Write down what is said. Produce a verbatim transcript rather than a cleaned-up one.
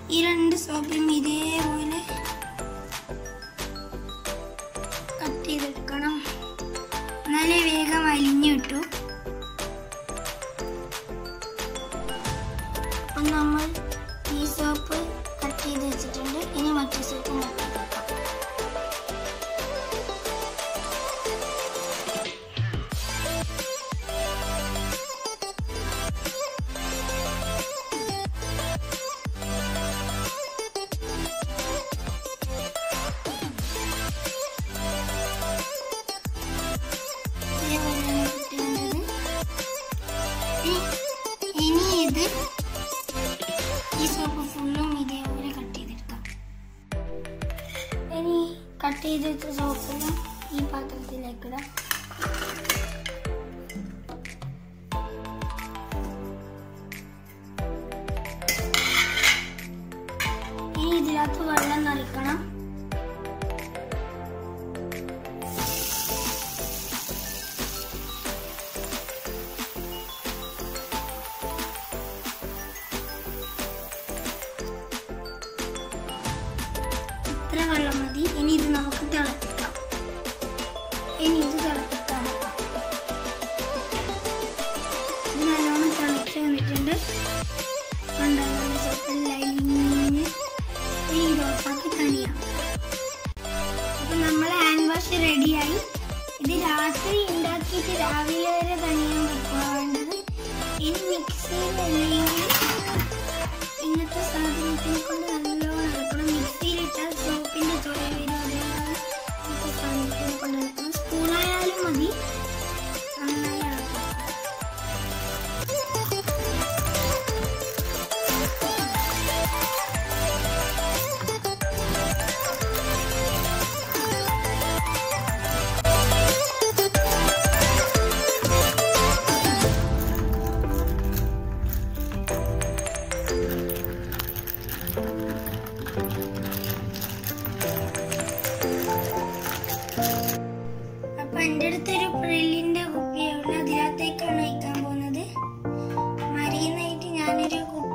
ഈ രണ്ട് സോപ്പും ഇതേപോലെ കട്ട് ചെയ്തെടുക്കണം, എന്നാലേ വേഗം അലിഞ്ഞു കിട്ടൂ. അപ്പം നമ്മൾ ഈ സോപ്പ് കട്ട് ചെയ്ത് വെച്ചിട്ടുണ്ട്. ഇനി മറ്റേ സോപ്പ് കട്ട് ചെയ്തെടുക്കാം. ഇനി ഇത് ഈ സോപ്പ് ഫുള്ളും ഇതേപോലെ കട്ട് ചെയ്തെടുക്കാം. ഇനി കട്ട് ചെയ്ത് വെച്ച സോപ്പെല്ലാം ഈ പാത്രത്തിലേക്ക് ഇടാം. ഇനി ഇതിനകത്ത് വെള്ളം നിറയ്ക്കണം. ഇത്ര വെള്ളം മതി. ഇനി ഇത് നമുക്ക് തിളപ്പിക്കാം. ഇനി ഇത് തിളപ്പിക്കാം. ഇത് നല്ലോണം തിളച്ച് വന്നിട്ടുണ്ട്. കണ്ടാൽ സോപ്പെല്ലാം അലിഞ്ഞ് ഇനി ഇത് ഓഫാക്കി തണിയാം. അപ്പൊ നമ്മൾ ഹാൻഡ് വാഷ് റെഡിയായി. ഇത് രാത്രി ഉണ്ടാക്കിയിട്ട് രാവിലെ വരെ തണിയാൻ വെക്കുക വേണ്ടത്. ഇനി മിക്സിയിൽ അല്ലെങ്കിൽ ഇങ്ങനത്തെ സാധനത്തിനെ കൊണ്ട് നല്ലോണം ഇളക്കണം. മിക്സിയിലിട്ടാൽ സോപ്പിന്റെ ചുവ വരും. അതേപോലെ ഇങ്ങനത്തെ സാധനത്തിനെ കൊണ്ട് ഇളക്കണം. സ്പൂണായാലും മതി. നന്നായി ഇളക്കണം. അപ്പൊ എൻ്റെ അടുത്തൊരു പ്രില്ലിന്റെ കുപ്പിയാണ്. അതിനകത്തേക്കാണ് ഒഴിക്കാൻ പോകുന്നത്. മരിയുന്നതായിട്ട് ഞാനൊരു കുപ്പി